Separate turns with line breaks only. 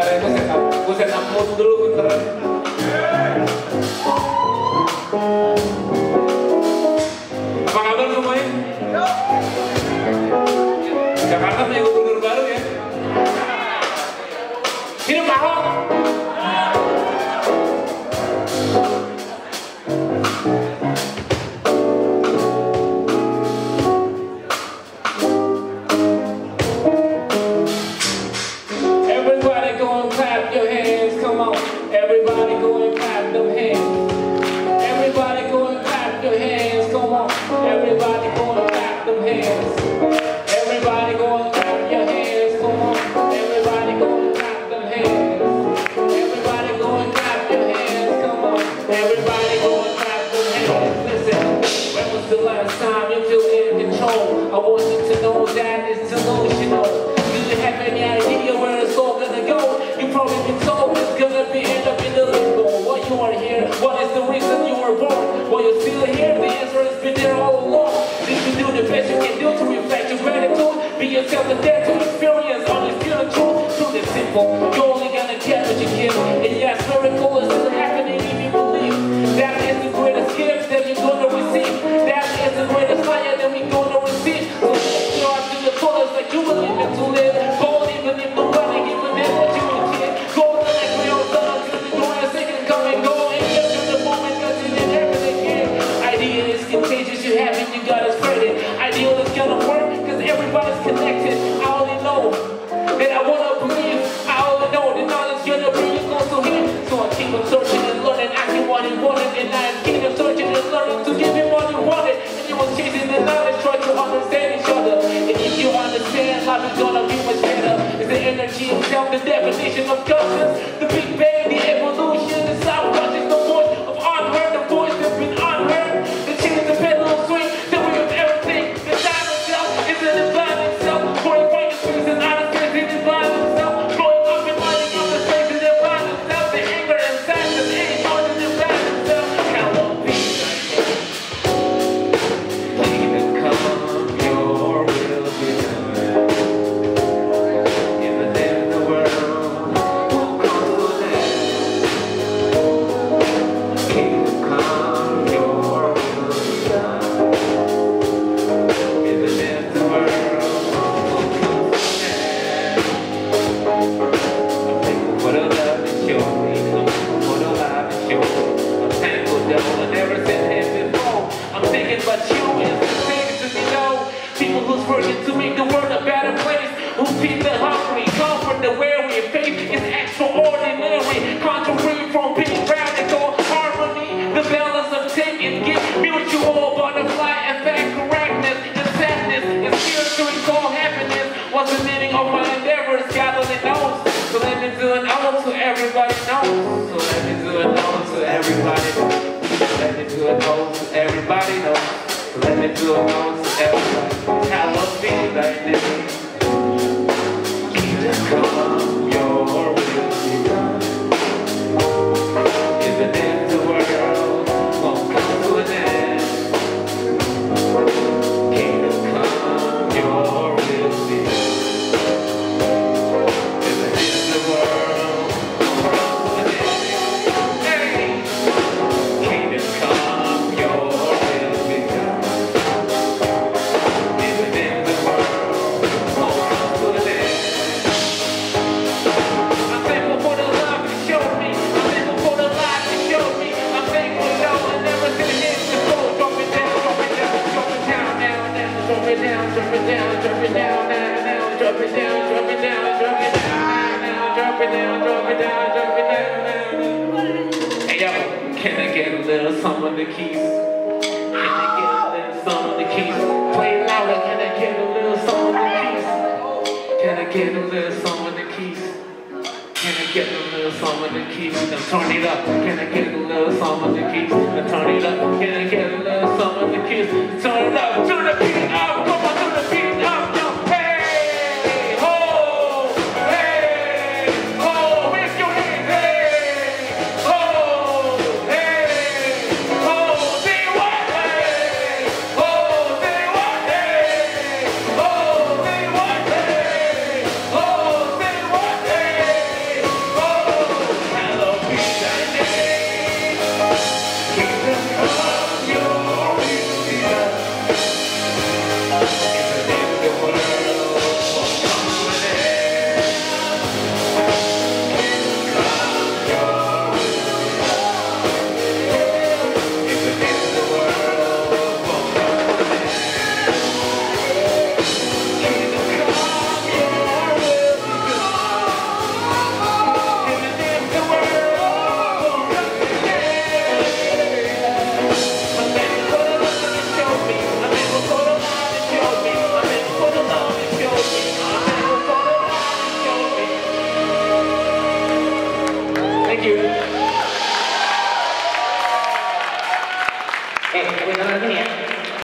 Gue set up mood dulu bentar. Apa kabar semuanya? Jakarta punya gubernur baru ya. Hidup Ahok. Everybody go and clap your hands, come on. Everybody go and clap them hands. Everybody go and clap your hands, come on. Everybody go and clap them hands. Everybody go and clap your hands, come on. Everybody go and clap them hands. Everybody go and clap your hands, come on. Everybody go and clap them hands. Listen, when was the last time you feel in control? I want you to know that it's delusional. Do you have any idea where it's all gonna go? You probably been told it's gonna be end up in the limbo. Why you are here? What is the reason you were born? While you're still here, the answer has been there all along. Did you do the best you can do to reflect your gratitude? Be yourself and dare to experience only feel the truth. Truth is simple, you're only gonna get what you give. And yes, miracle is still happening if you believe. That is the greatest gift that you're gonna receive. That is the greatest fire that we're gonna receive. So you are to the fullest like you believe it to live. Bold even if nobody gives a what you would give. Golden like real sun until the door is sick and come and go. And just in the moment cause you didn't happen again. Idea is contagious, you have it, you gotta spread it. Ideal is gonna work cause everybody's connected. I only know that I wanna believe. I only know that knowledge gonna bring you closer here. So I keep on searching and learning, asking what he wanted. And I keep on searching and learning to give him what he wanted. And he was chasing the knowledge, trying to understand each other. And if you understand, life is gonna be much better. It's the energy itself, the definition of justice. The Big Bang, the evolution, the subconscious, the voice of unheard, the voice that's been unheard. The change, the pendulum swing, the way of everything. The time itself is an divine itself. Pouring right the space and out of space, the divine itself. Blowing up and lighting up the space, the divine itself. The anger and sadness, any joy, the divine itself. How long be like that? Kingdom come, your will be done. In the name of the world, won't come to an end. Kingdom come, your will be done. In the name of the world, won't come to an end. I'm thankful for the love that you showed me. I'm thankful for the life that you showed me. I'm thankful that I never seen him before. I'm thinking about you and the things to be known. People who's working to make the world a better place. Who feed the hungry, comfort the weary. Faith is extraordinary. Contrary from being radical. Harmony, the balance of take and give. Mutual butterfly effect. Correctness and sadness. And spiritually called happiness. What's the meaning of my endeavors? God only knows. So let me do an ode so everybody knows. So let me do an ode so everybody knows. Let me do an ode so everybody knows. So let me do an ode so everybody knows. How must be like this? Kingdom come, your will be done. In the end of the world won't come to an end. Kingdom come, your will be done. In the end of the world won't come to an end. Hey! Kingdom come, your will be done. In the end of the world won't come to an end. I'm thankful for the love you showed me. I'm thankful for the life you showed me. I'm thankful though I never seen it hit the floor. Drop it down, drop it down, drop it down, now, now. Drop it down, drop it down, drop it down, now, now. Drop it down, drop it down, drop it down, now, now. Drop it down, drop it down, drop it down, now. Hey yo, can I get a little some of the keys? Can I get a little some of the keys? Play louder, can I get a little some of the keys? Can I get a little some of the keys? Can I get a little some of the keys? Now turn it up. Can I get a little some of the keys? Now turn it up. Can I get a little some of the keys? Turn it up. Turn the beat up. Come on, turn the beat up. Yo, hey, ho, hey, ho. Raise your hands. Hey, ho, hey, ho. Say what? Hey, ho. Say what? Hey, ho. Say what? Hey, ho. Say what? Hey. Thank you.
Kasih tangan sini ya.